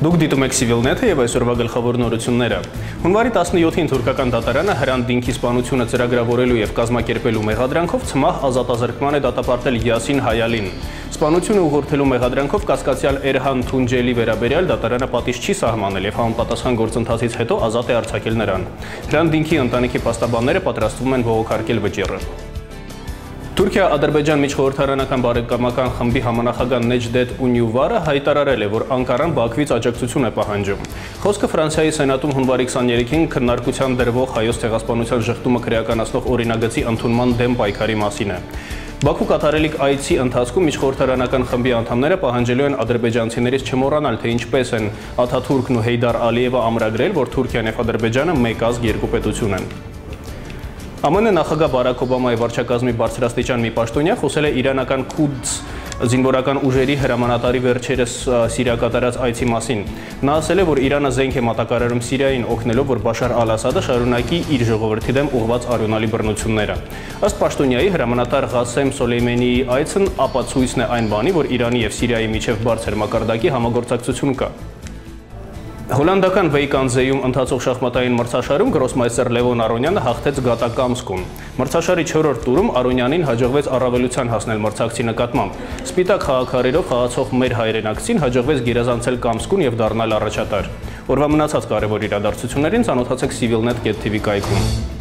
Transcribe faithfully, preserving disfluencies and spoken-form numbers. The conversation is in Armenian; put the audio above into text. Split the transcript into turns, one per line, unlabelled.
Դուք դիտում եք Civilnet-ը եւ այսօրվա գլխավոր նորությունները։ Հունվարի տասնյոթին թուրքական դատարանը Հրանտ Դինքի սպանությունը ծրագրավորելու եւ կազմակերպելու մեղադրանքով ցմահ ազատազրկման է դատապարտել Յասին Հայալին։ Սպանությունը ուղղորդելու մեղադրանքով կասկածյալ Էրհան Թունջելի վերաբերյալ դատարանը պատիժ չի սահմանել եւ համապատասխան գործընթացից հետո ազատ է արձակել նրան։ Հրանտ Դինքի ընտանիքի պաստաբանները պատրաստվում են բողոքարկել վճիռը։ Թուրքիա-Ադրբեջան միջխորհրդարանական բարեկամական խմբի համանախագահ Նեջդեթ Ունյուվարը հայտարարել է, որ Անկարան Բաքվից աջակցություն է պահանջում։ Խոսքը Ֆրանսիայի Սենատում հունվարի քսաներեքին քննարկության դրվող հայոց ցեղասպանության շղթումը քրեականացնող օրինագծի ընդունման դեմ պայքարի մասին է։ Բաքու կատարելիք այցի ընթացքում միջխորհրդարանական խմբի անդամները պահանջելու են ադրբեջանցիներից չմոռանալ, թե ինչպես են Աթաթուրքն ու Հեյդար Ալիևը ամրագրել, որ Թուրքիան եւ Ադրբեջանը մեկ ազգ երկու պետություն են։ ԱՄՆ նախագահ Բարաք Օբամայի վարչակազմի բարձրաստիճան մի պաշտոնյա խոսել է իրանական Քուդս զինվորական ուժերի հրամանատարի վերջերս Սիրիա կատարած այցի մասին։ Նա ասել է, որ Իրանը զենք է մատակարարում Սիրիային օգնելով, որ Բաշար Ալ-Ասադը շարունակի իր ժողովրդի դեմ ուղղված արյունալի բռնությունները։ Ըստ պաշտոնյայի հրամանատար Ղասեմ Սոլեյմանիի այցն ապացույցն է այն բանի, որ Իրանի եւ Սիրիայի միջև բարձր մակարդակի համագործակցություն կա։ Հոլանդական Վեյկանզեյում ընթացող շախմատային մրցաշարում գրոսմայստեր Լևոն Արոնյանը հաղթեց Գատա Կամսկուն։ Մրցաշարի չորրորդ տուրում Արոնյանին հաջողվեց առավելության հասնել մրցակցի նկատմամբ։ Սպիտակ խաղաքարերով խաղացող մեր հայրենակցին հաջողվեց գերազանցել Կամսկուն եւ դառնալ առաջատար։ Օրվա մնացած կարևոր իրադարձություններին ծանոթացեք civilnet.tv կայքում։